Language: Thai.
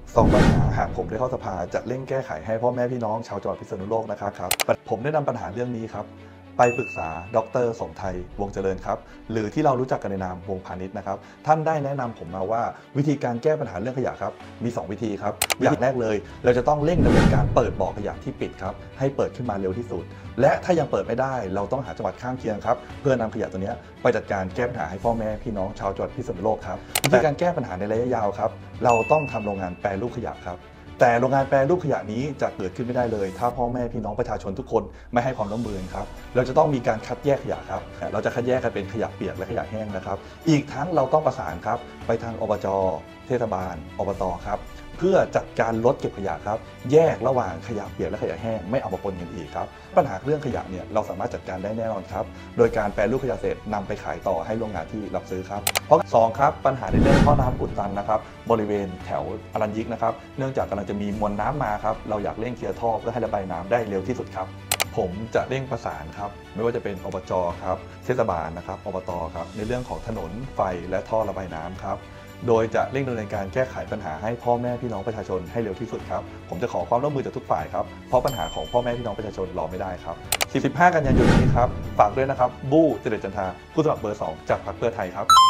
2ปัญหาหากผมได้เข้าสภาจะเร่งแก้ไขให้พ่อแม่พี่น้องชาวจังหวัดพิษณุโลกนะครับผมได้นำปัญหาเรื่องนี้ครับไปปรึกษาดร.สมไทยวงศ์เจริญครับหรือที่เรารู้จักกันในนามวงพาณิชย์นะครับท่านได้แนะนำผมมาว่าวิธีการแก้ปัญหาเรื่องขยะครับมี2วิธีครับอย่างแรกเลยเราจะต้องเร่งดำเนินการเปิดบ่อขยะที่ปิดครับให้เปิดขึ้นมาเร็วที่สุดและถ้ายังเปิดไม่ได้เราต้องหาจังหวัดข้างเคียงครับเพื่อนำขยะตัวนี้ไปจัดการแก้ปัญหาให้พ่อแม่พี่น้องชาวจังหวัดพิษณุโลกครับวิธีการแก้ปัญหาในระยะยาวครับเราต้องทำโรงงานแปรรูปขยะครับแต่โรงงานแปรรูปขยะนี้จะเกิดขึ้นไม่ได้เลยถ้าพ่อแม่พี่น้องประชาชนทุกคนไม่ให้ความร่วมมือครับเราจะต้องมีการคัดแยกขยะครับเราจะคัดแยกกันเป็นขยะเปียกและขยะแห้งนะครับอีกทั้งเราต้องประสานครับไปทางอบจ.เทศบาลอบต.ครับเพื่อจัดการลดเก็บขยะครับแยกระหว่างขยะเปียกและขยะแห้งไม่เอามาปนกันอีกครับปัญหาเรื่องขยะเนี่ยเราสามารถจัดการได้แน่นอนครับโดยการแปรรูปขยะเสร็จนำไปขายต่อให้โรงงานที่รับซื้อครับเพราะ2ครับปัญหาในเรื่องท่อน้ำอุดตันนะครับบริเวณแถวอรัญญิกนะครับเนื่องจากกำลังจะมีมวลน้ำมาครับเราอยากเร่งเคลียร์ท่อเพื่อให้ระบายน้ำได้เร็วที่สุดครับผมจะเร่งประสานครับไม่ว่าจะเป็นอบจ.ครับเทศบาลนะครับอบต.ครับในเรื่องของถนนไฟและท่อระบายน้ำครับโดยจะเร่งดำเนินการแก้ไขปัญหาให้พ่อแม่พี่น้องประชาชนให้เร็วที่สุดครับผมจะขอความร่วมมือจากทุกฝ่ายครับเพราะปัญหาของพ่อแม่พี่น้องประชาชนรอไม่ได้ครับ15 กันยายนนี้ครับฝากด้วยนะครับบู้เจริญจันทราผู้สมัครเบอร์ 2จากพรรคเพื่อไทยครับ